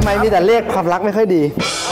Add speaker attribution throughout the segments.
Speaker 1: ทำไมมีแต่เลขความรักไม่ค่อยดี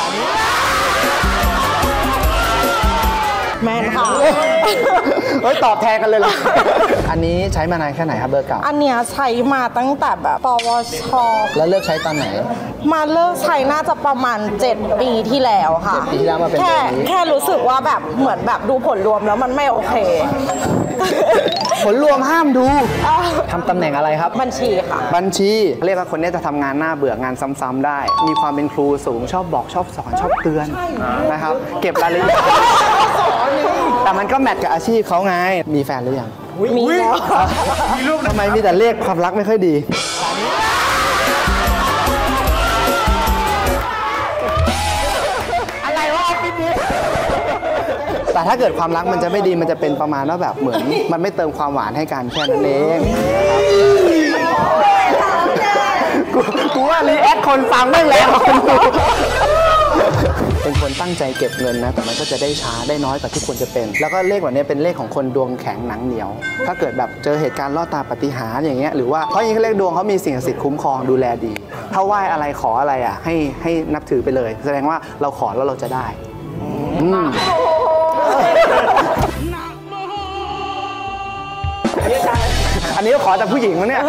Speaker 2: แม่นค่ะ
Speaker 1: เฮ้ยตอบแทนกันเลยเหรออันนี้ใช้มานานแค่ไหนครับเบอร์เก่า
Speaker 2: อันเนี้ยใช้มาตั้งแต่แบบปวช
Speaker 1: แล้วเลิกใช้ตอนไหน
Speaker 2: มาเลิกใช้น่าจะประมาณ7 ปีที่แล้วค่ะ
Speaker 1: 7 ปีที่แล้วมาเป็น
Speaker 2: แค่รู้สึกว่าแบบเหมือนแบบดูผลรวมแล้วมันไม่โอเค
Speaker 1: ผลรวมห้ามดูทำตำแหน่งอะไรครับ
Speaker 2: บัญชีค่ะ
Speaker 1: บัญชีเรียกว่าคนนี้จะทำงานหน้าเบื่องานซ้ำๆได้มีความเป็นครูสูงชอบบอกชอบสอนชอบเตือนนะครับเก็บรายละเอียดแต่มันก็แมทกับอาชีพเขาไงมีแฟนหรือยัง
Speaker 2: มีแล้ว
Speaker 1: ทำไมมีแต่เลขความรักไม่ค่อยดีอะไรวะพี่ดีแต่ถ้าเกิดความรักมันจะไม่ดีมันจะเป็นประมาณว่าแบบเหมือนมันไม่เติมความหวานให้กันแค่นั้นเองกูว่ารีแอคคนฟังไม่แรงเป็นคนตั้งใจเก็บเงินนะแต่มันก็จะได้ช้าได้น้อยกว่าที่ควรจะเป็นแล้วก็เลขแบบนี้เป็นเลขของคนดวงแข็งหนังเหนียวถ้าเกิดแบบเจอเหตุการณ์ลอดตาปาฏิหาริย์อย่างเงี้ยหรือว่าเพราะอย่างนี้เลขดวงเขามีสิ่งศักดิ์สิทธิ์คุ้มครองดูแลดีถ้าไหว้อะไรขออะไรอ่ะให้นับถือไปเลยแสดงว่าเราขอแล้วเราจะได้อันนี้ก็ขอแต่ผู้หญิงวะเนี่ย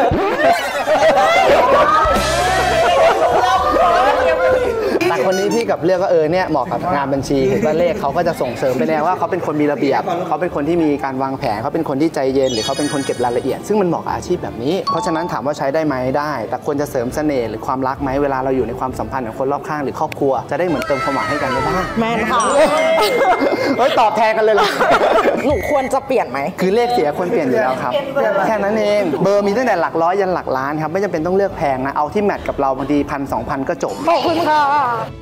Speaker 1: แต่คนนี้พี่กับเลือกก็เนี่ยเหมาะกับงานบัญชีเห็นว่าเลขเขาก็จะส่งเสริมไปแนวว่าเขาเป็นคนมีระเบียบเขาเป็นคนที่มีการวางแผนเขาเป็นคนที่ใจเย็นหรือเขาเป็นคนเก็บรายละเอียดซึ่งมันเหมาะกับอาชีพแบบนี้เพราะฉะนั้นถามว่าใช้ได้ไหมได้แต่ควรจะเสริมเสน่ห์หรือความรักไหมเวลาเราอยู่ในความสัมพันธ์กับคนรอบข้างหรือครอบครัวจะได้เหมือนเติมความหวานให้กันได้บ้าง
Speaker 2: แม่นค่ะ
Speaker 1: เฮ้ยตอบแทนกันเลยเหรอ
Speaker 2: หนูควรจะเปลี่ยนไหม
Speaker 1: คือเลขเสียควรเปลี่ยนอยู่แล้วครับแค่นั้นเองเบอร์มีตั้งแต่หลักร้อยยันหลักล้านครับไม่จำเป็นต้องเลือกแพงนะเอาที่แมทกับเราบางที1,000-2,000ก็จบ
Speaker 2: ขอบคุณค่ะ